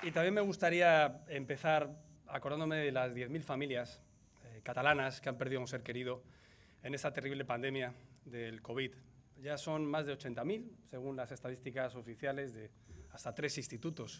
Y también me gustaría empezar acordándome de las 10.000 familias catalanas que han perdido a un ser querido en esta terrible pandemia del COVID. Ya son más de 80.000, según las estadísticas oficiales de hasta 3 institutos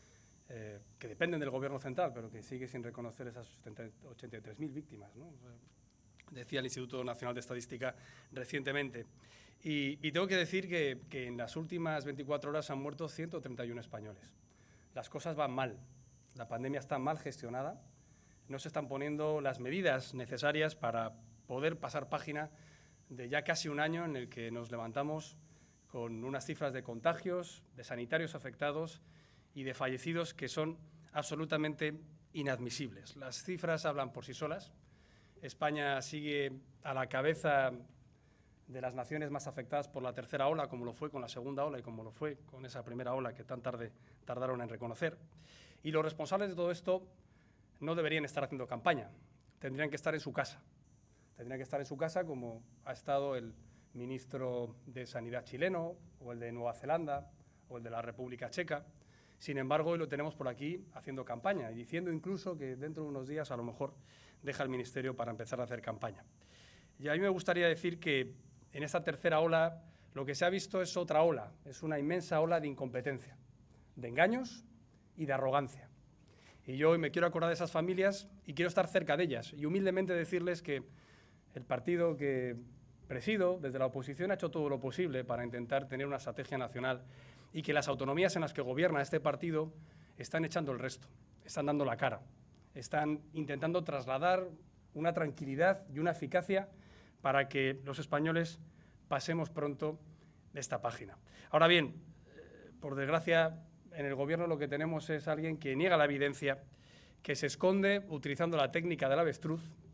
que dependen del Gobierno central, pero que sigue sin reconocer esas 83.000 víctimas, ¿no? Decía el Instituto Nacional de Estadística recientemente. Y tengo que decir que en las últimas 24 horas han muerto 131 españoles. Las cosas van mal, la pandemia está mal gestionada, no se están poniendo las medidas necesarias para poder pasar página de ya casi un año en el que nos levantamos con unas cifras de contagios, de sanitarios afectados y de fallecidos que son absolutamente inadmisibles. Las cifras hablan por sí solas. España sigue a la cabeza de las naciones más afectadas por la tercera ola, como lo fue con la segunda ola y como lo fue con esa primera ola que tan tarde tardaron en reconocer. Y los responsables de todo esto no deberían estar haciendo campaña, tendrían que estar en su casa. Tendrían que estar en su casa como ha estado el ministro de Sanidad chileno, o el de Nueva Zelanda, o el de la República Checa. Sin embargo, hoy lo tenemos por aquí haciendo campaña y diciendo incluso que dentro de unos días a lo mejor deja el ministerio para empezar a hacer campaña. Y a mí me gustaría decir que en esta tercera ola lo que se ha visto es otra ola, es una inmensa ola de incompetencia, de engaños y de arrogancia. Y yo hoy me quiero acordar de esas familias y quiero estar cerca de ellas y humildemente decirles que el partido que presido desde la oposición ha hecho todo lo posible para intentar tener una estrategia nacional y que las autonomías en las que gobierna este partido están echando el resto, están dando la cara, están intentando trasladar una tranquilidad y una eficacia para que los españoles pasemos pronto de esta página. Ahora bien, por desgracia, en el Gobierno lo que tenemos es alguien que niega la evidencia, que se esconde utilizando la técnica del avestruz